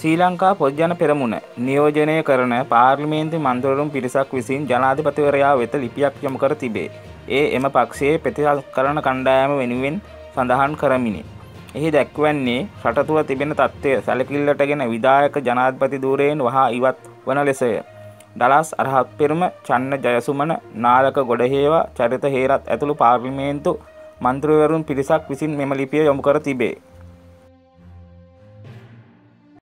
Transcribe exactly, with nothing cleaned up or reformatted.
ශ්‍රී ලංකා පොත්ජන පෙරමුණ නියෝජනය කරන පාර්ලිමේන්තු මන්ත්‍රීවරුන් පිරිසක් විසින් ජනාධිපතිවරයා වෙත ලිපියක් යොමු කර තිබේ. ඒ එම පක්ෂයේ ප්‍රතිකරණ කණ්ඩායම වෙනුවෙන් සඳහන් කරමිනි. එහි දැක්වන්නේ රට තුළ තිබෙන තත්ත්වය සැලකිල්ලටගෙන විධායක ජනාධිපති ධූරයෙන් වහා ඉවත් වන ලෙසය. ඩලස් අරහත් පෙරුම, චන්න ජයසුමන, නාලක ගොඩහේවා, චරිත හේරත් ඇතුළු පාර්ලිමේන්තු මන්ත්‍රීවරුන් පිරිසක් විසින් මෙම ලිපිය යොමු කර තිබේ.